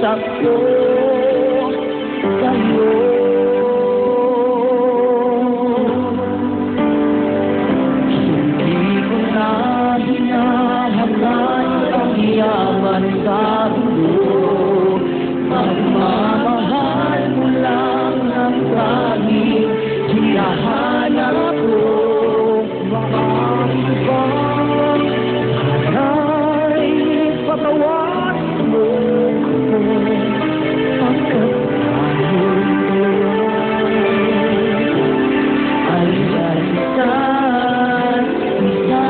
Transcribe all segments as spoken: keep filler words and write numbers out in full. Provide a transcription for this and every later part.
pag-usap ko sa'yo. Hindi ko na hinahanay ang yaman sa mundo. Pagmamahal mo lang ang tanging hinahanap ko. Maaaring bang sana'y patawarin mo ako hanggang tayo ay isa't isa.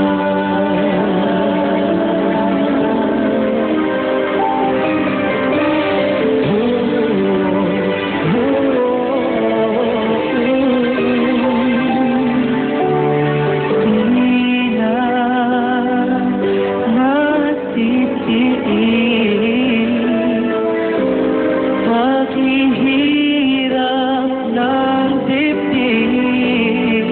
Paghihirap ng dibdib,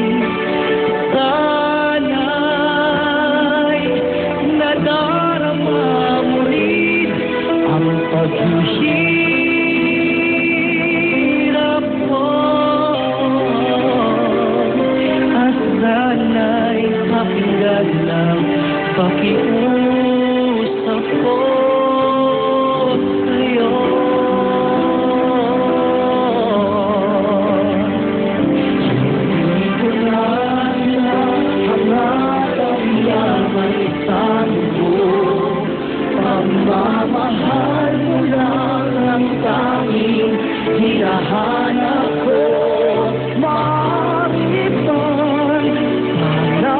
sana'y nadarama mo rin ang paghihirap mo. At sana'y pakinggan ng pakiusap ko sa'yo. Hindi ko na hinahanap ang yaman sa mundo. Pagmamahal mo lang ang tanging hinahanap ko. Maaaring bang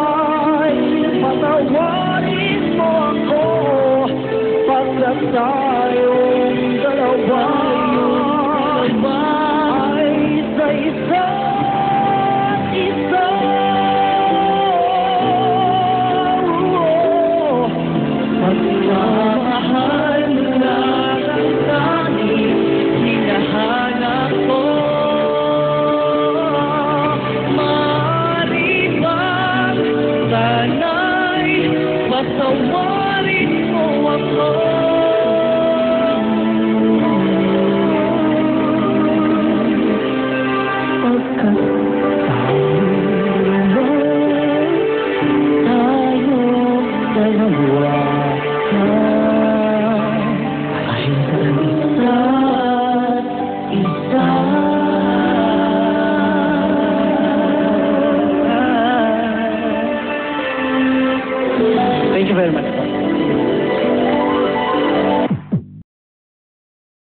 sana'y patawarin mo ako pagkasal